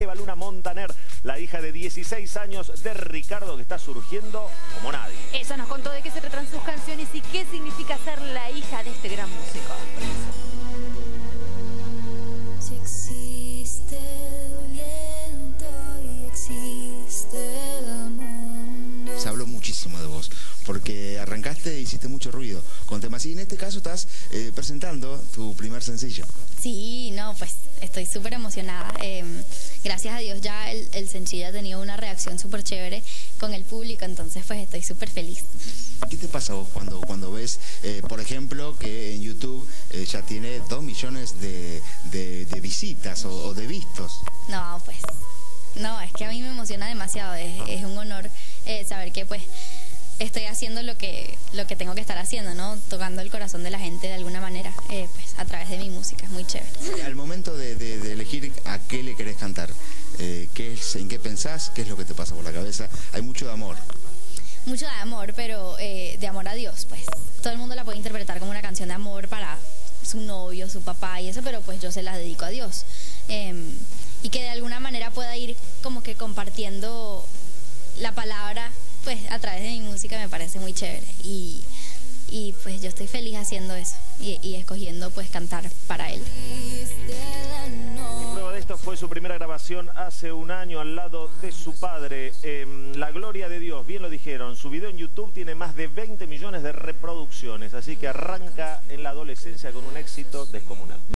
Eva Luna Montaner, la hija de 16 años de Ricardo, que está surgiendo como nadie. Ella nos contó de qué se tratan sus canciones y qué significa ser la hija de este gran músico. Si existe el viento y existe el mundo. Se habló muchísimo de vos, porque arrancaste e hiciste mucho ruido con temas. Y en este caso estás presentando tu primer sencillo. Sí, no, pues estoy súper emocionada. Gracias a Dios ya el sencillo ha tenido una reacción súper chévere con el público, entonces pues estoy súper feliz. ¿Qué te pasa vos cuando ves, por ejemplo, que en YouTube ya tiene 2 millones de visitas o de vistos? No, pues, no, es que a mí me emociona demasiado, es un honor saber que pues estoy haciendo lo que tengo que estar haciendo, ¿no? Tocando el corazón de la gente de alguna manera, pues a través de mi música, es muy chévere. Al momento de elegir a qué le querés cantar, ¿en qué pensás? ¿Qué es lo que te pasa por la cabeza? Hay mucho de amor. Mucho de amor, pero de amor a Dios, pues. Todo el mundo la puede interpretar como una canción de amor para su novio, su papá y eso, pero pues yo se la dedico a Dios. Y que de alguna manera pueda ir como que compartiendo la palabra pues a través de mi música me parece muy chévere y pues yo estoy feliz haciendo eso y escogiendo pues cantar para él. Y prueba de esto fue su primera grabación hace un año al lado de su padre, La Gloria de Dios, bien lo dijeron, su video en YouTube tiene más de 20 millones de reproducciones, así que arranca en la adolescencia con un éxito descomunal.